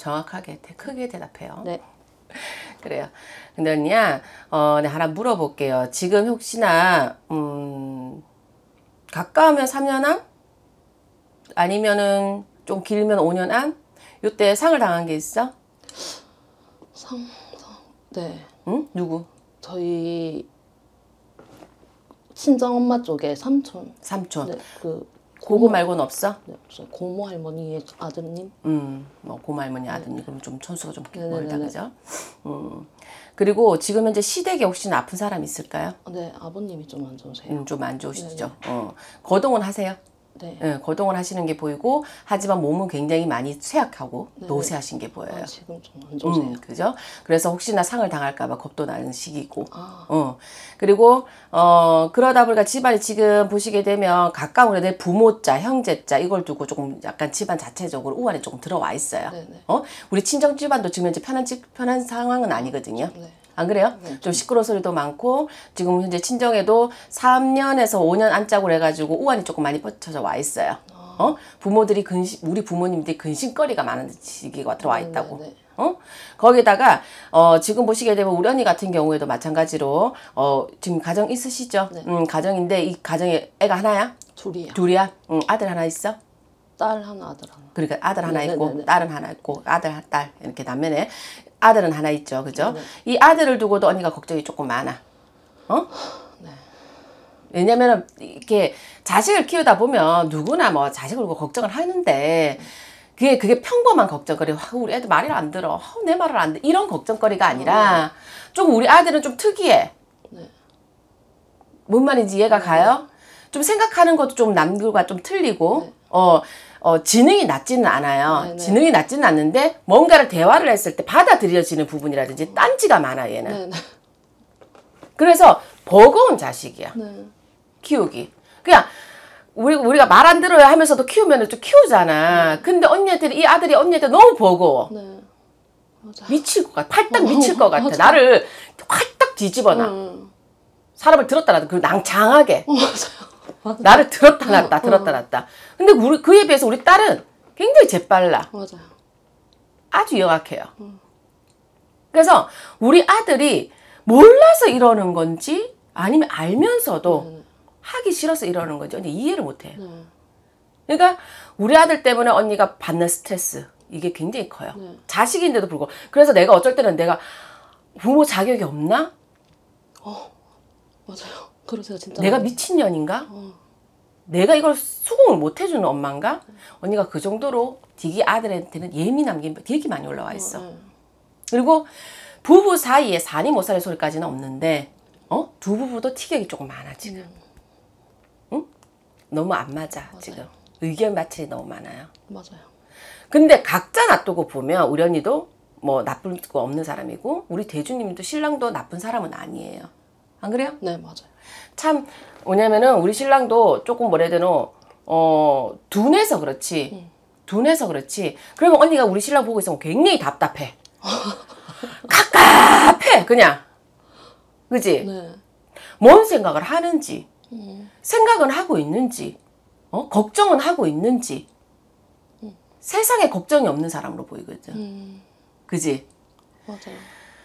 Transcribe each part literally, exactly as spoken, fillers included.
정확하게 크게 대답해요. 네. 그래요. 근데 언니야, 어, 내가 하나 물어볼게요. 지금 혹시나 음, 가까우면 삼 년 안? 아니면은 좀 길면 오 년 안? 요때 상을 당한 게 있어? 상, 상, 네. 응? 누구? 저희 친정 엄마 쪽에 삼촌. 삼촌. 네, 그 고고 말고는 없어? 네, 없어요. 고모 할머니의 아드님. 음, 뭐 고모 할머니 아드님. 그럼 좀 천수가 좀 멀다, 네네네네. 그죠? 음. 그리고 지금 현재 시댁에 혹시나 아픈 사람 있을까요? 네, 아버님이 좀 안 좋으세요. 음, 좀 안 좋으시죠? 어. 거동은 하세요? 네. 예, 거동을 하시는 게 보이고, 하지만 몸은 굉장히 많이 쇠약하고 네. 노쇠하신 게 보여요. 아, 지금 좀 안 좋으세요. 음, 그죠? 그래서 혹시나 상을 당할까봐 겁도 나는 시기고. 아. 어. 그리고, 어, 그러다 보니까 집안이 지금 보시게 되면 가까운 내 부모자, 형제자, 이걸 두고 조금 약간 집안 자체적으로 우환이 조금 들어와 있어요. 네네. 어? 우리 친정 집안도 지금 현재 편한, 집, 편한 상황은 아니거든요. 네. 안 그래요? 네. 좀 시끄러운 소리도 많고, 지금 현재 친정에도 삼 년에서 오 년 안짝으로 해가지고 우환이 조금 많이 뻗쳐져 와 있어요. 어? 부모들이 근심, 우리 부모님들이 근심거리가 많은 시기가 들어와 있다고. 네네네. 어? 거기다가, 어, 지금 보시게 되면 우리 언니 같은 경우에도 마찬가지로, 어, 지금 가정 있으시죠? 네. 음, 가정인데 이 가정에 애가 하나야? 둘이요. 둘이야? 응, 아들 하나 있어? 딸 하나, 아들 하나. 그러니까 아들 하나 네네네네. 있고, 딸은 하나 있고, 아들, 딸, 이렇게 남매네. 아들은 하나 있죠. 그죠? 네네. 이 아들을 두고도 언니가 걱정이 조금 많아. 어? 네. 왜냐면은 이렇게 자식을 키우다 보면 누구나 뭐 자식을 두고 걱정을 하는데 그게 그게 평범한 걱정거리. 아, 우리 애들 말을 안 들어. 아, 내 말을 안 들어. 이런 걱정거리가 아니라 좀 우리 아들은 좀 특이해. 네. 뭔 말인지 이해가 가요? 좀 생각하는 것도 좀 남들과 좀 틀리고 네. 어, 어 지능이 낮지는 않아요. 네네. 지능이 낮지는 않는데 뭔가를 대화를 했을 때 받아들여지는 부분이라든지 딴지가 많아 얘는. 네. 네. 그래서 버거운 자식이야. 네. 키우기. 그냥 우리, 우리가 말 안 들어야 하면서도 키우면 좀 키우잖아. 근데 언니한테, 이 아들이 언니한테 너무 버거워. 네. 맞아. 미칠 것 같아. 팔딱 미칠 것 같아. 맞아. 나를 활딱 뒤집어놔. 응. 사람을 들었다 놨다. 그리고 낭창하게. 어, 맞아요. 맞아요. 나를 들었다 놨다, 들었다 놨다. 근데 우리, 그에 비해서 우리 딸은 굉장히 재빨라. 맞아요. 아주 영악해요. 그래서 우리 아들이 몰라서 이러는 건지 아니면 알면서도 네. 하기 싫어서 이러는 건지 언니 이해를 못해. 네. 그러니까 우리 아들 때문에 언니가 받는 스트레스 이게 굉장히 커요. 네. 자식인데도 불구하고. 그래서 내가 어쩔 때는 내가 부모 자격이 없나? 어, 맞아요. 그러세요, 진짜. 내가 미친년인가? 어. 내가 이걸 수긍을 못 해주는 엄마인가? 언니가 그 정도로 되게 아들한테는 예민한 게 되게 많이 올라와 있어. 어, 네. 그리고 부부 사이에 산이 못 사는 소리까지는 없는데 어? 두 부부도 티격이 조금 많아 지금. 음. 응? 너무 안 맞아. 맞아요. 지금. 의견 마찰이 너무 많아요. 맞아요. 근데 각자 놔두고 보면 우리 언니도 뭐 나쁜 거 없는 사람이고 우리 대주님도 신랑도 나쁜 사람은 아니에요. 안 그래요? 네, 맞아요. 참 뭐냐면은 우리 신랑도 조금 뭐라 해야 되노 어 둔해서 그렇지 응. 둔해서 그렇지 그러면 언니가 우리 신랑 보고 있으면 굉장히 답답해. 갑갑해 그냥. 그지? 네. 뭔 생각을 하는지 음. 생각은 하고 있는지 어? 걱정은 하고 있는지 음. 세상에 걱정이 없는 사람으로 보이거든. 음. 그지? 맞아요.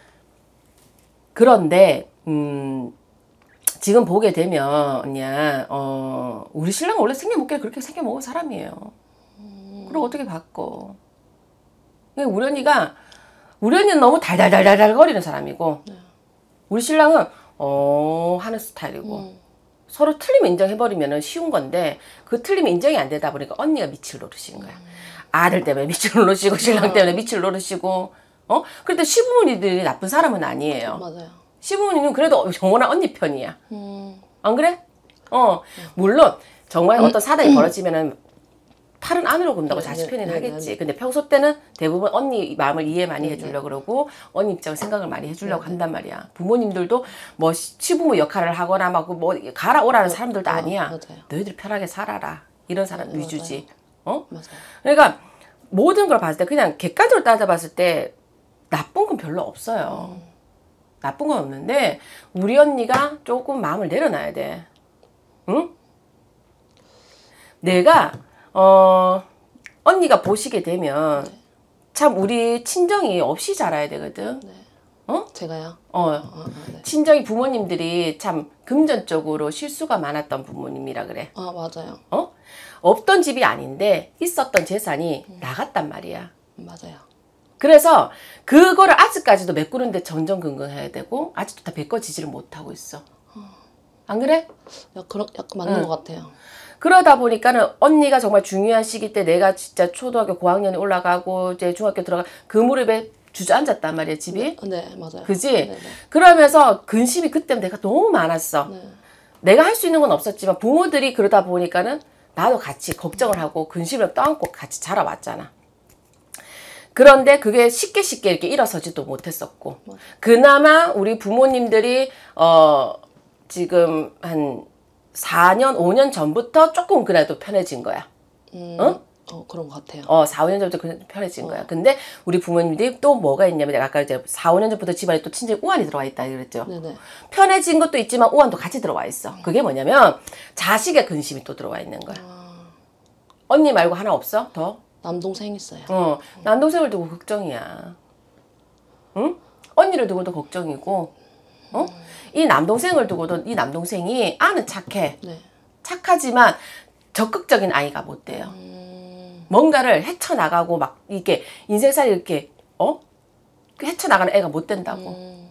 그런데 음, 지금 보게 되면 언니야 어, 우리 신랑은 원래 생겨먹기를 그렇게 생겨먹은 사람이에요. 음. 그럼 어떻게 바꿔? 우리 언니가 우리 언니는 너무 달달달달달 거리는 사람이고 네. 우리 신랑은 어 하는 스타일이고 음. 서로 틀리면 인정해버리면 쉬운 건데 그 틀리면 인정이 안 되다 보니까 언니가 밑을 노르신 거야. 음. 아들 때문에 밑을 노르시고 신랑 때문에 밑을 노르시고 어? 그런데 시부모님들이 나쁜 사람은 아니에요. 맞아요. 시부모님은 그래도 영원한 언니 편이야. 음. 안 그래? 어 물론 정말 어떤 사단이 벌어지면은 팔은 안으로 굽는다고 네, 자식 네, 편이는 네, 하겠지. 네, 네. 근데 평소 때는 대부분 언니 마음을 이해 많이 네, 해주려고 그러고 언니 입장 생각을 많이 해주려고 네, 한단 말이야. 부모님들도 뭐 시- 시부모 역할을 하거나 막 뭐 가라 오라는 사람들도 어, 아니야. 맞아요. 너희들 편하게 살아라. 이런 사람 네, 위주지. 어? 맞아요. 그러니까 모든 걸 봤을 때 그냥 객관적으로 따져봤을 때 나쁜 건 별로 없어요. 음. 나쁜 건 없는데 우리 언니가 조금 마음을 내려놔야 돼. 응? 내가 어 언니가 보시게 되면 네. 참 우리 친정이 없이 자라야 되거든. 네. 어? 제가요? 어. 아, 아, 네. 친정이 부모님들이 참 금전적으로 실수가 많았던 부모님이라 그래. 아, 맞아요. 어? 없던 집이 아닌데 있었던 재산이 나갔단 말이야. 맞아요. 그래서 그거를 아직까지도 메꾸는데 전전긍긍해야 되고 아직도 다 메꿔지지를 못하고 있어. 안 그래? 야, 그런 약간 맞는 응. 것 같아요. 그러다 보니까는 언니가 정말 중요한 시기 때 내가 진짜 초등학교 고학년에 올라가고 이제 중학교 들어가 그 무렵에 주저앉았단 말이야 집이. 네, 맞아요. 그지? 네, 네. 그러면서 근심이 그때 내가 너무 많았어. 네. 내가 할 수 있는 건 없었지만 부모들이 그러다 보니까는 나도 같이 걱정을 하고 근심을 떠안고 같이 자라왔잖아. 그런데 그게 쉽게 쉽게 이렇게 일어서지도 못했었고 그나마 우리 부모님들이 어 지금 한 사 년, 오 년 전부터 조금 그래도 편해진 거야. 음, 어? 어, 그런 것 같아요. 어, 사, 오 년 전부터 그래도 편해진 거야. 근데 우리 부모님들이 또 뭐가 있냐면 내가 아까 이제 사, 오 년 전부터 집안에 또 친정 우환이 들어와 있다 그랬죠. 네네. 편해진 것도 있지만 우환도 같이 들어와 있어. 그게 뭐냐면 자식의 근심이 또 들어와 있는 거야. 아, 언니 말고 하나 없어? 더? 남동생 있어요. 어, 남동생을 두고 걱정이야. 응? 언니를 두고도 걱정이고, 어? 이 남동생을 두고도 이 남동생이 아는 착해. 네. 착하지만 적극적인 아이가 못 돼요. 음, 뭔가를 헤쳐나가고 막 이렇게 인생살이 이렇게, 어? 헤쳐나가는 애가 못 된다고. 음,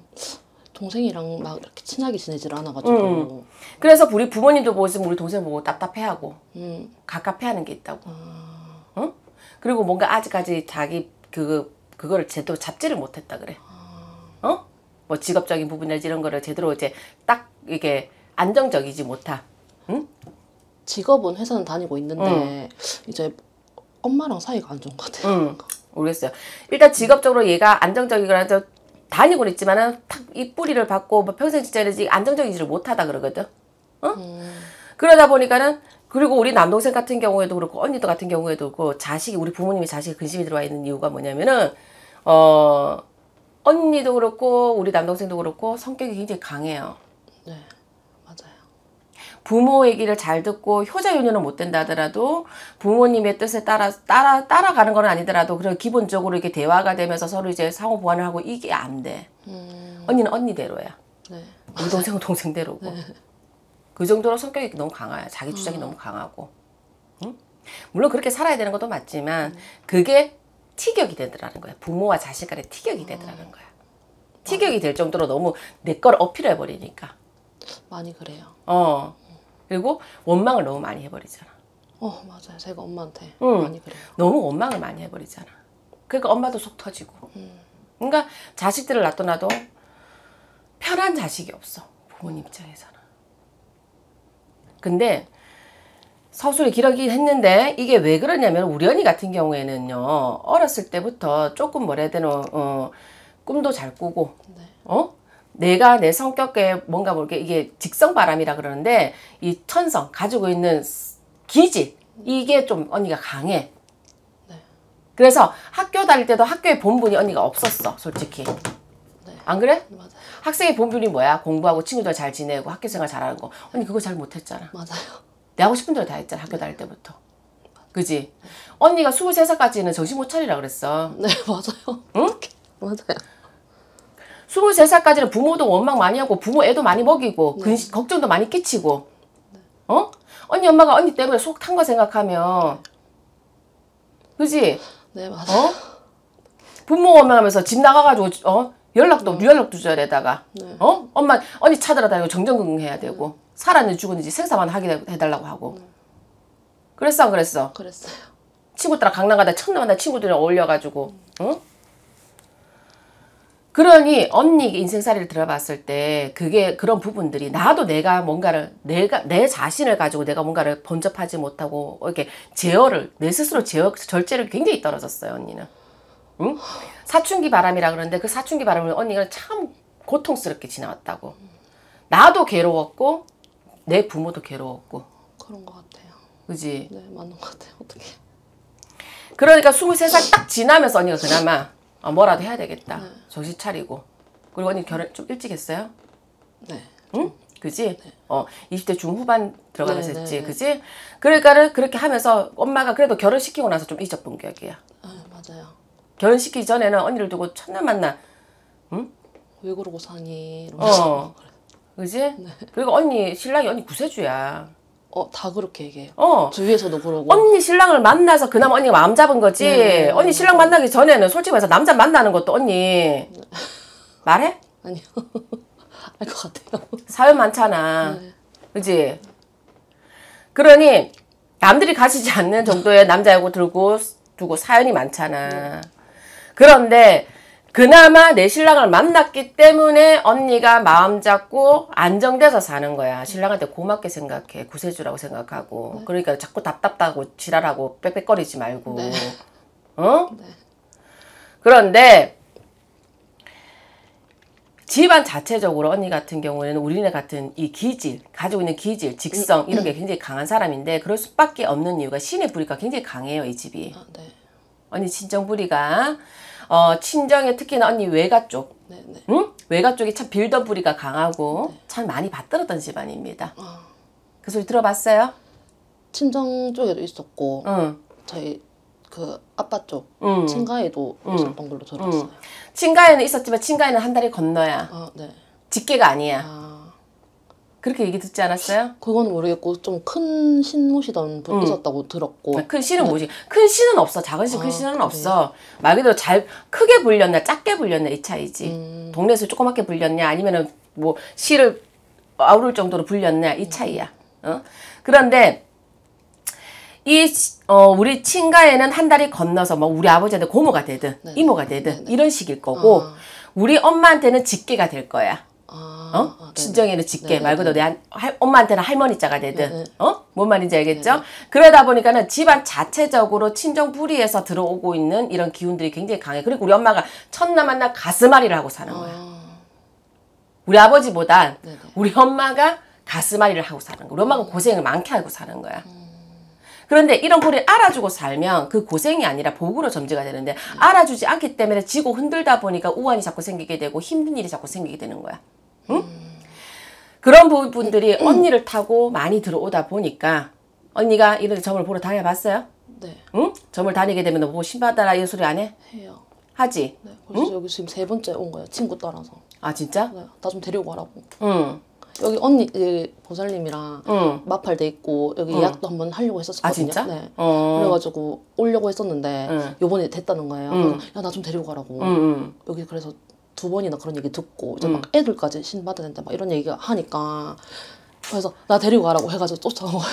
동생이랑 막 이렇게 친하게 지내질 않아가지고. 음. 그래서 우리 부모님도 보시면 우리 동생 보고 답답해하고, 음, 갑갑해하는 게 있다고. 아, 어? 그리고 뭔가 아직까지 자기 그 그거를 제대로 잡지를 못했다 그래. 어? 뭐 직업적인 부분이나 이런 거를 제대로 이제 딱 이게 안정적이지 못하. 응? 직업은 회사는 다니고 있는데 이제 엄마랑 사이가 안 좋은 것 같아요. 응. 모르겠어요. 일단 직업적으로 얘가 안정적이거나 저 다니고는 있지만은 탁 이 뿌리를 받고 뭐 평생 직장이지 안정적이지를 못하다 그러거든. 어? 음, 그러다 보니까는 그리고 우리 남동생 같은 경우에도 그렇고 언니도 같은 경우에도 그렇고 자식이 우리 부모님이 자식에 근심이 들어와 있는 이유가 뭐냐면은 어 언니도 그렇고 우리 남동생도 그렇고 성격이 굉장히 강해요. 네, 맞아요. 부모 얘기를 잘 듣고 효자효녀는 못 된다 하더라도 부모님의 뜻에 따라 따라 따라가는 건 아니더라도 그런 기본적으로 이렇게 대화가 되면서 서로 이제 상호 보완을 하고 이게 안 돼. 음, 언니는 언니대로야. 네, 우리 동생은 동생대로고. 그 정도로 성격이 너무 강해요. 자기 주장이 너무 강하고. 응? 물론 그렇게 살아야 되는 것도 맞지만 그게 티격이 되더라는 거야. 부모와 자식 간에 티격이 되더라는 거야. 티격이 될 정도로 너무 내 걸 어필해 버리니까. 많이 그래요. 어. 그리고 원망을 너무 많이 해버리잖아. 어, 맞아요. 제가 엄마한테 응. 많이 그래요. 너무 원망을 많이 해버리잖아. 그러니까 엄마도 속 터지고. 그러니까 자식들을 놔둬놔도 편한 자식이 없어. 부모님 입장에서는. 근데 서술이 길어긴 했는데 이게 왜 그러냐면 우리 언니 같은 경우에는요. 어렸을 때부터 조금 뭐라 해야 되나 어, 꿈도 잘 꾸고 네. 어? 내가 내 성격에 뭔가 모르게 이게 직성바람이라 그러는데 이 천성 가지고 있는 기질 이게 좀 언니가 강해. 네. 그래서 학교 다닐 때도 학교에 본분이 언니가 없었어 솔직히. 네. 안 그래? 맞아요. 학생의 본분이 뭐야? 공부하고 친구들 잘 지내고 학교 생활 잘하는 거. 언니 그거 잘 못했잖아. 맞아요. 내 하고 싶은 대로 다 했잖아 학교 다닐 때부터. 그지? 언니가 스물세 살까지는 정신 못 차리라 그랬어. 네, 맞아요. 응? 맞아요. 스물세 살까지는 부모도 원망 많이 하고 부모 애도 많이 먹이고 근심, 걱정도 많이 끼치고 어? 언니 엄마가 언니 때문에 속 탄 거 생각하면 그지? 네, 맞아요. 어? 부모 원망하면서 집 나가가지고 어? 연락도 유연락 두절에다가 네. 어? 엄마 언니 찾으러다니고 정정긍긍해야 되고 살았는지 죽었는지 생사만 하게 해달라고 하고 그랬어 안 그랬어? 그랬어요. 친구들랑 강남 가다 첫날 만난 친구들이랑 어울려가지고 응? 그러니 언니 인생살이를 들어봤을 때 그게 그런 부분들이 나도 내가 뭔가를 내가 내 자신을 가지고 내가 뭔가를 번접하지 못하고 이렇게 제어를 내 스스로 제어 절제를 굉장히 떨어졌어요 언니는. 응? 사춘기 바람이라 그러는데 그 사춘기 바람을 언니가 참 고통스럽게 지나왔다고. 나도 괴로웠고 내 부모도 괴로웠고. 그런 것 같아요. 그지? 네, 맞는 것 같아요. 어떻게? 그러니까 스물세 살 딱 지나면서 언니가 그나마 아, 뭐라도 해야 되겠다. 네. 정신 차리고. 그리고 언니 결혼 좀 일찍 했어요? 네. 응? 그지? 어, 이십 대 중후반 들어가면서 네, 했지. 네, 네. 그지? 그러니까는 그렇게 하면서 엄마가 그래도 결혼시키고 나서 좀 잊어본 기억이야. 아, 맞아요. 결혼시키기 전에는 언니를 두고 첫날 만나. 응? 왜 그러고 사니? 이러면서. 어. 그지? 네. 그리고 언니 신랑이 언니 구세주야. 어, 다 그렇게 얘기해요. 어. 주위에서도 그러고. 언니 신랑을 만나서 그나마 언니가 마음 잡은 거지. 네. 언니 신랑 만나기 전에는 솔직히 말해서 남자 만나는 것도 언니 네. 말해? 아니요. 알 것 같아요. 사연 많잖아. 네. 그지? 그러니 남들이 가지지 않는 정도의 남자하고 들고 두고 사연이 많잖아. 네. 그런데 그나마 내 신랑을 만났기 때문에 언니가 마음 잡고 안정돼서 사는 거야. 신랑한테 고맙게 생각해. 구세주라고 생각하고. 네. 그러니까 자꾸 답답하고 지랄하고 빽빽거리지 말고. 네. 어? 네. 그런데 집안 자체적으로 언니 같은 경우에는 우리네 같은 이 기질, 가지고 있는 기질, 직성 이런 게 굉장히 강한 사람인데 그럴 수밖에 없는 이유가 신의 불이가 굉장히 강해요. 이 집이. 아, 네. 언니 친정 불이가 어, 친정에 특히나 언니 외가 쪽, 네네. 응? 외가 쪽이 참 빌더 부리가 강하고 네. 참 많이 받들었던 집안입니다. 어. 그 소리 들어봤어요? 친정 쪽에도 있었고, 응. 저희 그 아빠 쪽 응. 친가에도 응. 있었던 걸로 들었어요. 응. 친가에는 있었지만 친가에는 한 달이 건너야. 아, 네. 직계가 아니야. 아. 그렇게 얘기 듣지 않았어요? 그거는 모르겠고 좀 큰 신 모시던 분 응. 있었다고 들었고. 큰 신은 네. 뭐지? 큰 신은 없어. 작은 신, 큰 아, 신은 그래. 없어. 말 그대로 잘 크게 불렸냐 작게 불렸냐 이 차이지. 음. 동네에서 조그맣게 불렸냐 아니면은 뭐 시를 아우를 정도로 불렸냐 이 차이야. 어? 그런데 이 어, 우리 친가에는 한 달이 건너서 뭐 우리 아버지한테 고모가 되든 네. 이모가 되든 네네. 이런 식일 거고 아. 우리 엄마한테는 직계가 될 거야. 아, 어? 아, 친정에는 직계 말 그대로 내 할, 엄마한테는 할머니자가 되든 네네. 어? 뭔 말인지 알겠죠? 네네. 그러다 보니까는 집안 자체적으로 친정 불이에서 들어오고 있는 이런 기운들이 굉장히 강해. 그리고 우리 엄마가 첫날 만나 가슴앓이를 하고 사는 거야. 아. 우리 아버지보단 네네. 우리 엄마가 가슴앓이를 하고 사는 거야. 우리 엄마가 고생을 많게 하고 사는 거야. 음. 그런데 이런 불을 알아주고 살면 그 고생이 아니라 복으로 점지가 되는데 음. 알아주지 않기 때문에 지고 흔들다 보니까 우환이 자꾸 생기게 되고 힘든 일이 자꾸 생기게 되는 거야. 응? 음. 그런 부분들이 음. 언니를 타고 많이 들어오다 보니까 언니가 이런 점을 보러 다녀봤어요? 네. 응? 점을 다니게 되면 너 보고 신받아라 이런 소리 안 해? 해요. 하지? 네. 벌써 응? 여기 지금 세 번째 온 거예요. 친구 따라서. 아 진짜? 네. 나 좀 데리고 가라고. 응. 여기 언니 여기 보살님이랑 응. 마팔돼 있고 여기 응. 예약도 한번 하려고 했었거든요. 아 진짜? 네. 어. 그래가지고 오려고 했었는데 응. 요번에 됐다는 거예요. 응. 야 나 좀 데리고 가라고. 응, 응. 여기 그래서 두 번이나 그런 얘기 듣고 이제 응. 막 애들까지 신 받아야 된다 막 이런 얘기가 하니까 그래서 나 데리고 가라고 해가지고 쫓아온 거예요.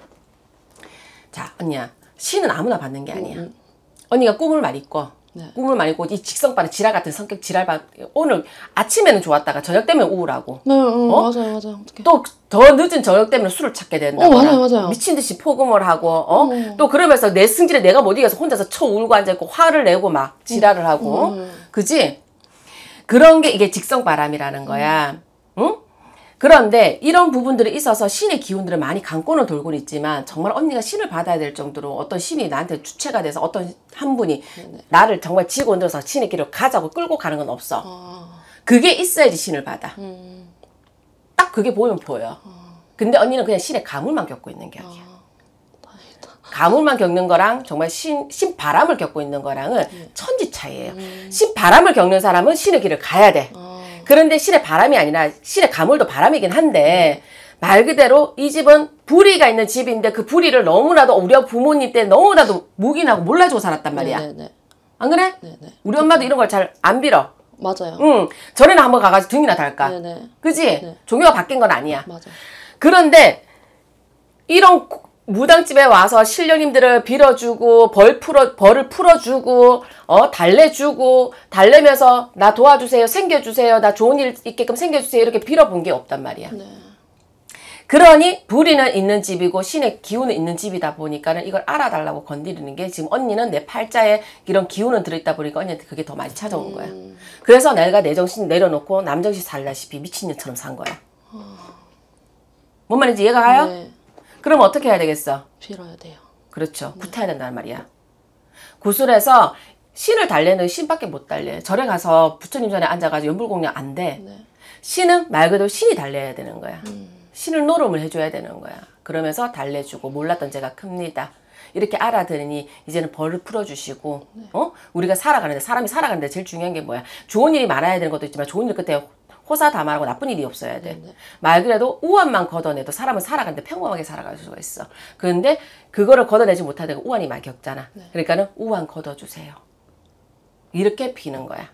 자 언니야 신은 아무나 받는 게 아니야. 응. 언니가 꿈을 많이 꿔. 네. 꿈을 많이 꾸고 이 직성반은 지랄 같은 성격 지랄반 오늘 아침에는 좋았다가 저녁 되면 우울하고 네, 응, 어? 맞아요 맞아요 또 더 늦은 저녁 때문에 술을 찾게 된다. 어, 맞아요 맞아요. 미친 듯이 포금을 하고 어? 어. 또 그러면서 내 승질에 내가 못 이겨서 혼자서 쳐 울고 앉아있고 화를 내고 막 지랄을 하고 음. 그지? 그런 게 이게 직성바람이라는 거야. 응? 응? 그런데 이런 부분들이 있어서 신의 기운들을 많이 감고는 돌고는 있지만 정말 언니가 신을 받아야 될 정도로 어떤 신이 나한테 주체가 돼서 어떤 한 분이 네네. 나를 정말 지고 흔들어서 신의 길을 가자고 끌고 가는 건 없어. 아. 그게 있어야지 신을 받아. 음. 딱 그게 보면 보여. 아. 근데 언니는 그냥 신의 가물만 겪고 있는 격이야. 아. 가물만 겪는 거랑 정말 신, 신바람을 겪고 있는 거랑은 네. 천지 차이예요. 음. 신바람을 겪는 사람은 신의 길을 가야 돼. 아. 그런데 신의 바람이 아니라 신의 가물도 바람이긴 한데 말 그대로 이 집은 불의가 있는 집인데 그 불의를 너무나도 우리 부모님 때 너무나도 묵인하고 몰라주고 살았단 말이야. 네네. 안 그래? 네네. 우리 엄마도 이런 걸 잘 안 빌어. 맞아요. 응. 전에는 한번 가가지고 등이나 달까. 네네. 그지? 네. 종교가 바뀐 건 아니야. 맞아. 그런데 이런 무당집에 와서 신령님들을 빌어주고 벌 풀어 벌을 풀어주고 어 달래주고 달래면서 나 도와주세요 생겨주세요 나 좋은 일 있게끔 생겨주세요 이렇게 빌어본 게 없단 말이야. 네. 그러니 불의는 있는 집이고 신의 기운은 있는 집이다 보니까는 이걸 알아달라고 건드리는 게 지금 언니는 내 팔자에 이런 기운은 들어있다 보니까 언니한테 그게 더 많이 찾아온 거야. 음. 그래서 내가 내 정신 내려놓고 남 정신 살다시피 미친년처럼 산 거야. 어. 뭔 말인지 이해가 가요? 네. 그럼 어떻게 해야 되겠어? 빌어야 돼요. 그렇죠. 네. 구타야 된다는 말이야. 구슬에서 신을 달래는 신밖에 못 달래. 절에 가서 부처님 전에 앉아가지고 연불공양 안 돼. 네. 신은 말 그대로 신이 달래야 되는 거야. 음. 신을 노름을 해줘야 되는 거야. 그러면서 달래주고 몰랐던 죄가 큽니다. 이렇게 알아들으니 이제는 벌을 풀어주시고 네. 어? 우리가 살아가는데 사람이 살아가는데 제일 중요한 게 뭐야? 좋은 일이 많아야 되는 것도 있지만 좋은 일 그때 호사다말하고 나쁜 일이 없어야 돼. 네. 말 그래도 우환만 걷어내도 사람은 살아가는데 평범하게 살아갈 수가 있어. 그런데 그거를 걷어내지 못하다가 우환이 많이 겪잖아. 네. 그러니까는 우환 걷어주세요. 이렇게 비는 거야.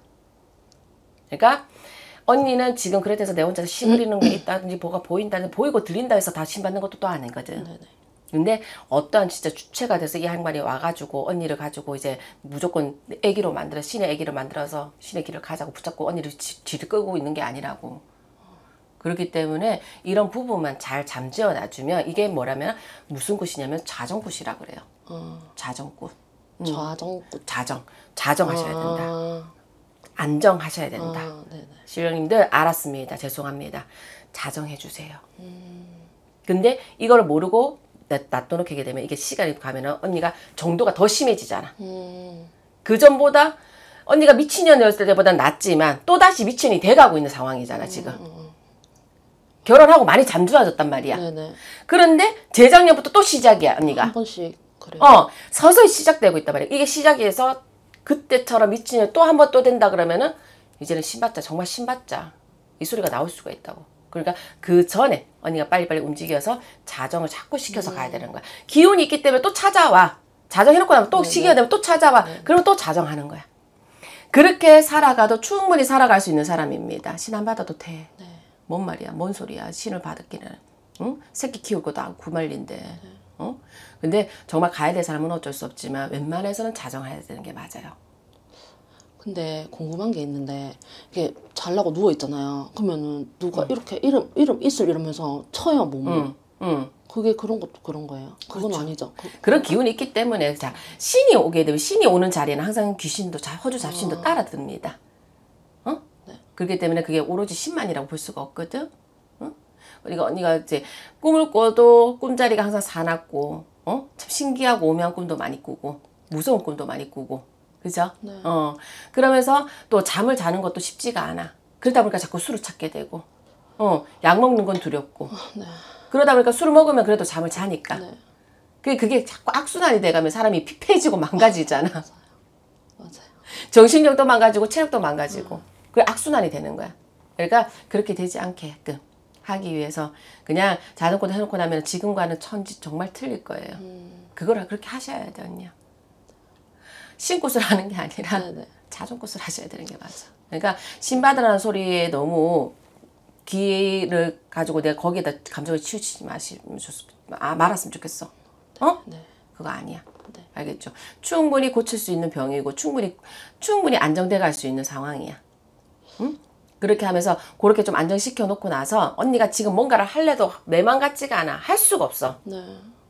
그러니까 언니는 지금 그래서 내 혼자서 시 그리는 게 있다든지 뭐가 보인다든지 보이고 들린다 해서 다 신 받는 것도 또 아니거든. 네네. 근데 어떠한 진짜 주체가 돼서 이 양반이 와가지고 언니를 가지고 이제 무조건 애기로 만들어 신의 애기를 만들어서 신의 길을 가자고 붙잡고 언니를 지, 지를 끄고 있는 게 아니라고. 그렇기 때문에 이런 부분만 잘 잠재워 놔주면 이게 뭐라면 무슨 굿이냐면 자정굿이라 그래요. 어. 자정굿. 음. 자정굿. 자정. 자정하셔야 아. 된다. 안정하셔야 된다. 아, 네네. 신령님들 알았습니다. 죄송합니다. 자정해 주세요. 음. 근데 이걸 모르고 놔둬놓게 되면 이게 시간이 가면은 언니가 정도가 더 심해지잖아. 음. 그 전보다 언니가 미친년이었을 때보다 낫지만 또다시 미친이 돼가고 있는 상황이잖아 지금. 음, 음. 결혼하고 많이 잠들어졌단 말이야. 네네. 그런데 재작년부터 또 시작이야 언니가. 한 번씩 그래요. 어 서서히 시작되고 있단 말이야. 이게 시작해서 그때처럼 미친년 또 한 번 또 된다 그러면은 이제는 신받자 정말 신받자 이 소리가 나올 수가 있다고. 그러니까 그 전에 언니가 빨리빨리 움직여서 자정을 자꾸 시켜서 음. 가야 되는 거야. 기운이 있기 때문에 또 찾아와. 자정해놓고 나면 또 시기가 되면 또 찾아와. 네. 그러면 또 자정하는 거야. 그렇게 살아가도 충분히 살아갈 수 있는 사람입니다. 신 안 받아도 돼. 네. 뭔 말이야. 뭔 소리야. 신을 받았기는. 응? 새끼 키울 것도 하고 구말린데. 네. 어? 근데 정말 가야 될 사람은 어쩔 수 없지만 웬만해서는 자정해야 되는 게 맞아요. 근데 궁금한 게 있는데 이게 잘나고 누워 있잖아요. 그러면은 누가 응. 이렇게 이름 이름 있을 이러면서 쳐요 몸을. 응. 응. 그게 그런 것도 그런 거예요. 그건 그렇죠. 아니죠. 그, 그런 기운이 있기 때문에 자 신이 오게 되면 신이 오는 자리에는 항상 귀신도 자, 허주 잡신도 아. 따라듭니다. 어? 네. 그렇기 때문에 그게 오로지 신만이라고 볼 수가 없거든. 어? 그러니까 언니가 이제 꿈을 꿔도 꿈자리가 항상 사납고, 어? 참 신기하고 오묘한 꿈도 많이 꾸고 무서운 꿈도 많이 꾸고. 그죠? 네. 어. 그러면서 또 잠을 자는 것도 쉽지가 않아. 그러다 보니까 자꾸 술을 찾게 되고, 어, 약 먹는 건 두렵고. 네. 그러다 보니까 술을 먹으면 그래도 잠을 자니까. 네. 그게, 그게 자꾸 악순환이 돼가면 사람이 피폐해지고 망가지잖아. 맞아요. 맞아요. 정신력도 망가지고 체력도 망가지고. 음. 그게 악순환이 되는 거야. 그러니까 그렇게 되지 않게끔 하기 위해서 그냥 자전거도 해놓고 나면 지금과는 천지 정말 틀릴 거예요. 음. 그걸 그렇게 하셔야 돼, 언니야. 신굿을 하는 게 아니라 네네. 자전굿을 하셔야 되는 게 맞아. 그러니까 신받으라는 소리에 너무 기를 가지고 내가 거기에다 감정을 치우치지 마시면 좋습니다. 아, 말았으면 좋겠어. 어? 네. 그거 아니야. 네. 알겠죠? 충분히 고칠 수 있는 병이고 충분히 충분히 안정돼 갈 수 있는 상황이야. 응? 그렇게 하면서 그렇게 좀 안정시켜 놓고 나서 언니가 지금 뭔가를 할래도 내 맘 같지가 않아. 할 수가 없어. 네.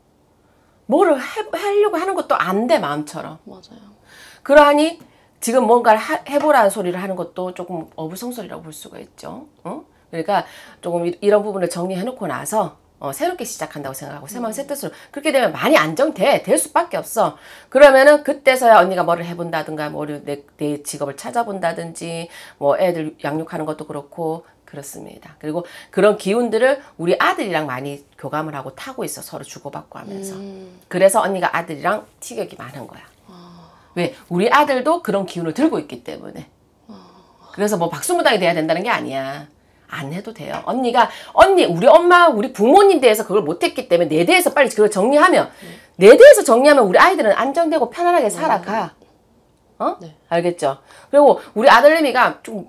뭐를 해, 하려고 하는 것도 안 돼 마음처럼. 맞아요. 그러하니 지금 뭔가를 하, 해보라는 소리를 하는 것도 조금 어불성설이라고 볼 수가 있죠. 어? 그러니까 조금 이, 이런 부분을 정리해 놓고 나서 어, 새롭게 시작한다고 생각하고 새 마음 새 뜻으로 그렇게 되면 많이 안정돼. 될 수밖에 없어. 그러면은 그때서야 언니가 뭐를 해본다든가 뭐를 내, 내 직업을 찾아본다든지 뭐 애들 양육하는 것도 그렇고 그렇습니다. 그리고 그런 기운들을 우리 아들이랑 많이 교감을 하고 타고 있어. 서로 주고받고 하면서. 음. 그래서 언니가 아들이랑 티격이 많은 거야. 왜? 우리 아들도 그런 기운을 들고 있기 때문에. 그래서 뭐 박수무당이 돼야 된다는 게 아니야. 안 해도 돼요. 언니가 언니 우리 엄마 우리 부모님 대해서 그걸 못했기 때문에 내 대해서 빨리 그걸 정리하면 네. 내 대해서 정리하면 우리 아이들은 안정되고 편안하게 살아가. 어? 네. 알겠죠? 그리고 우리 아들내미가 좀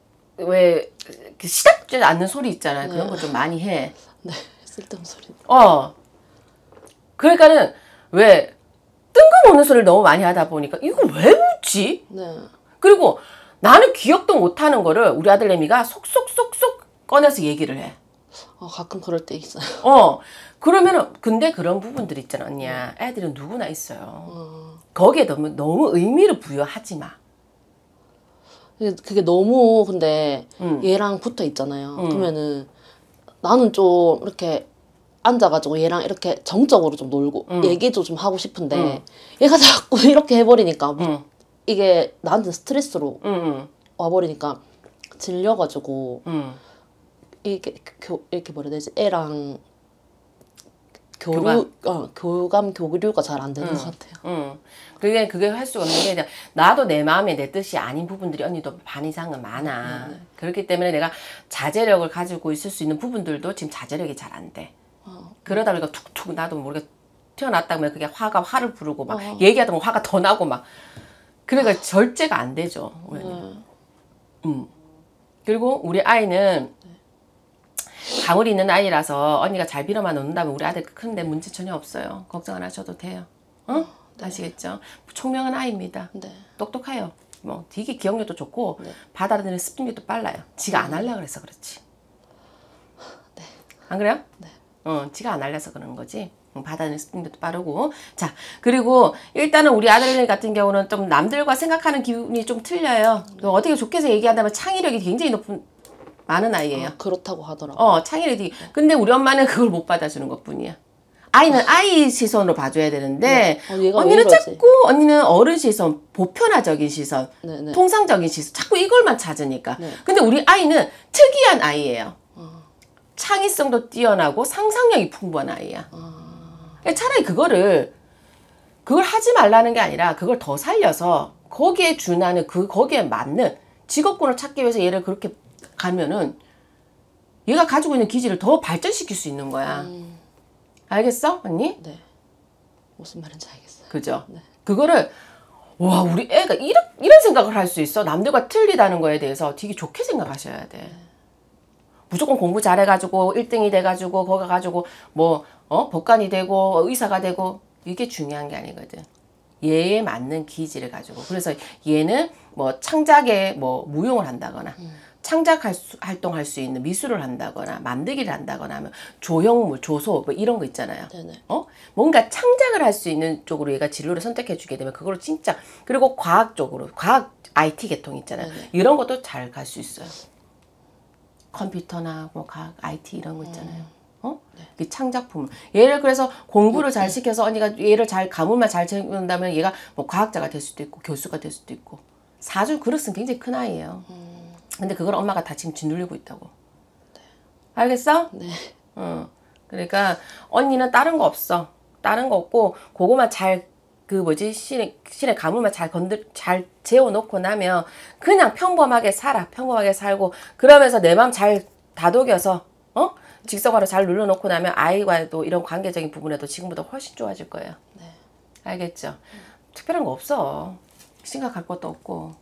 왜 시답지 않는 소리 있잖아요. 네. 그런 거 좀 많이 해. 네. 쓸데없는 소리. 어. 그러니까는 왜 뜬금없는 소리를 너무 많이 하다 보니까 이거 왜 묻지? 네. 그리고 나는 기억도 못하는 거를 우리 아들내미가 속속속속 꺼내서 얘기를 해. 어, 가끔 그럴 때 있어요. 어. 그러면은 근데 그런 부분들 있잖아 언니야. 애들은 누구나 있어요. 어. 거기에 너무 너무 의미를 부여하지 마. 그게 너무 근데 음. 얘랑 붙어 있잖아요. 음. 그러면은 나는 좀 이렇게 앉아가지고 얘랑 이렇게 정적으로 좀 놀고 음. 얘기도 좀 하고 싶은데 음. 얘가 자꾸 이렇게 해버리니까 음. 이게 나한테 스트레스로 음. 와버리니까 질려가지고 음. 이게 이렇게 뭐라 해야 되지? 애랑 교류, 교감. 어, 교감 교류가 잘 안 되는 응. 것 같아요. 응. 그게 그게 할 수가 없는 게 그냥 나도 내 마음에 내 뜻이 아닌 부분들이 언니도 반 이상은 많아. 네, 네. 그렇기 때문에 내가 자제력을 가지고 있을 수 있는 부분들도 지금 자제력이 잘 안 돼. 어. 그러다 보니까 툭툭 나도 모르게 태어났다 보면 그게 화가 화를 부르고 막 어. 얘기하다 보면 화가 더 나고 막 그러니까 절제가 안 되죠. 음. 음. 그리고 우리 아이는 가물이 있는 아이라서 언니가 잘 빌어만 놓는다면 우리 아들 크는데 문제 전혀 없어요. 걱정 안 하셔도 돼요. 어? 네. 아시겠죠? 총명한 아이입니다. 네. 똑똑해요. 뭐 되게 기억력도 좋고 네. 받아들이는 스피드도 빨라요. 지가 안 하려고 그래서 그렇지. 네. 안 그래요? 네. 어, 지가 안 알려서 그러는 거지. 받아들이는 스피드도 빠르고. 자, 그리고 일단은 우리 아들 같은 경우는 좀 남들과 생각하는 기분이 좀 틀려요. 네. 어떻게 좋게 해서 얘기한다면 창의력이 굉장히 높은, 많은 아이예요. 아, 그렇다고 하더라고요. 어, 창의력이. 네. 근데 우리 엄마는 그걸 못 받아주는 것 뿐이야. 아이는 아이 시선으로 봐줘야 되는데, 네. 어, 언니는 자꾸, 언니는 어른 시선, 보편화적인 시선, 네, 네. 통상적인 시선, 자꾸 이걸만 찾으니까. 네. 근데 우리 아이는 특이한 아이예요. 어. 창의성도 뛰어나고 상상력이 풍부한 아이야. 어. 차라리 그거를 그걸 하지 말라는 게 아니라 그걸 더 살려서 거기에 준하는 그 거기에 맞는 직업군을 찾기 위해서 얘를 그렇게 가면은 얘가 가지고 있는 기질을 더 발전시킬 수 있는 거야. 음. 알겠어, 언니? 네. 무슨 말인지 알겠어요. 그죠? 네. 그거를 와 우리 애가 이런 이런 생각을 할 수 있어. 남들과 틀리다는 거에 대해서 되게 좋게 생각하셔야 돼. 네. 무조건 공부 잘해가지고 일 등이 돼가지고 거기 가가지고 뭐 어? 법관이 되고 의사가 되고 이게 중요한 게 아니거든. 얘에 맞는 기질을 가지고. 그래서 얘는 뭐 창작에 뭐 무용을 한다거나 음. 창작 활동할 수 있는 미술을 한다거나 만들기를 한다거나 하면 조형물, 조소 뭐 이런 거 있잖아요. 네네. 어? 뭔가 창작을 할 수 있는 쪽으로 얘가 진로를 선택해 주게 되면 그걸로 진짜 그리고 과학 쪽으로 과학 아이티 계통 있잖아요. 네네. 이런 것도 잘 갈 수 있어요. 컴퓨터나 뭐 과학, 아이티 이런 거 있잖아요. 음. 어? 네. 이 창작품. 얘를 그래서 공부를 음. 잘 시켜서 언니가 얘를 잘 가물만 잘 채운다면 얘가 뭐 과학자가 될 수도 있고 교수가 될 수도 있고 사주 그릇은 굉장히 큰 아이예요. 음. 근데 그걸 엄마가 다 지금 짓누르고 있다고. 네. 알겠어? 네. 어. 그러니까 언니는 다른 거 없어. 다른 거 없고 그거만 잘 그 뭐지 신의 신의 가물만 잘 건들 잘 재워놓고 나면 그냥 평범하게 살아. 평범하게 살고 그러면서 내 마음 잘 다독여서 어 직성화로 잘 눌러놓고 나면 아이와도 이런 관계적인 부분에도 지금보다 훨씬 좋아질 거예요. 네. 알겠죠? 음. 특별한 거 없어. 심각할 것도 없고.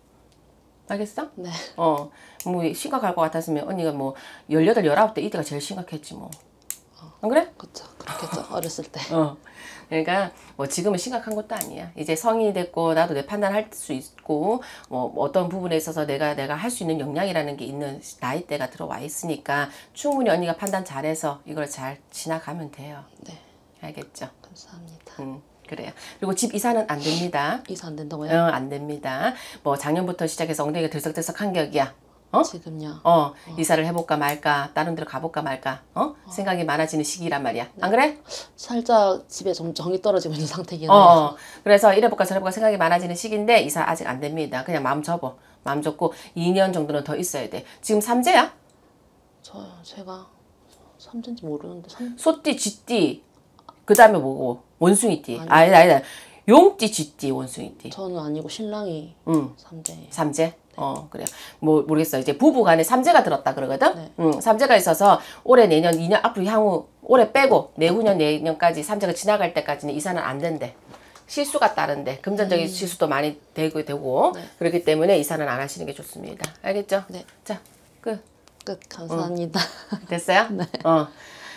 알겠어? 네. 어, 뭐 심각할 것 같았으면 언니가 뭐 열여덟, 열아홉 때 이때가 제일 심각했지 뭐. 안 그래? 그렇죠. 그렇겠죠. 어렸을 때. 어. 그러니까 뭐 지금은 심각한 것도 아니야. 이제 성인이 됐고 나도 내 판단할 수 있고 뭐 어떤 부분에 있어서 내가 내가 할 수 있는 역량이라는 게 있는 나이대가 들어와 있으니까 충분히 언니가 판단 잘해서 이걸 잘 지나가면 돼요. 네. 알겠죠? 감사합니다. 음. 그래요. 그리고 집 이사는 안 됩니다. 이사 안 된다고요? 어, 안 됩니다. 뭐 작년부터 시작해서 엉덩이가 들썩들썩한 격이야. 어? 지금요? 어, 어, 이사를 해볼까 말까, 다른 데로 가볼까 말까, 어? 어. 생각이 많아지는 시기란 말이야. 네. 안 그래? 살짝 집에 좀 정이 떨어지고 있는 상태긴 어, 해요. 어. 그래서 이래볼까 저래볼까 생각이 많아지는 시기인데 이사 아직 안 됩니다. 그냥 마음 접어. 마음 접고 이 년 정도는 더 있어야 돼. 지금 삼재야? 저, 제가 삼재인지 모르는데 삼... 소띠, 쥐띠, 그 다음에 뭐고? 원숭이띠. 아니. 아니다, 아니다. 용띠, 쥐띠, 원숭이띠. 저는 아니고 신랑이 응. 삼재예요. 삼재? 네. 어, 그래요. 뭐, 모르겠어. 이제 부부 간에 삼재가 들었다 그러거든? 네. 응, 삼재가 있어서 올해, 내년, 이 년, 앞으로 향후, 올해 빼고, 내후년, 내년까지 삼재가 지나갈 때까지는 이사는 안 된대. 실수가 따른대. 금전적인 음. 실수도 많이 되고, 되고. 네. 그렇기 때문에 이사는 안 하시는 게 좋습니다. 알겠죠? 네. 자, 끝. 끝. 감사합니다. 응. 됐어요? 네. 어.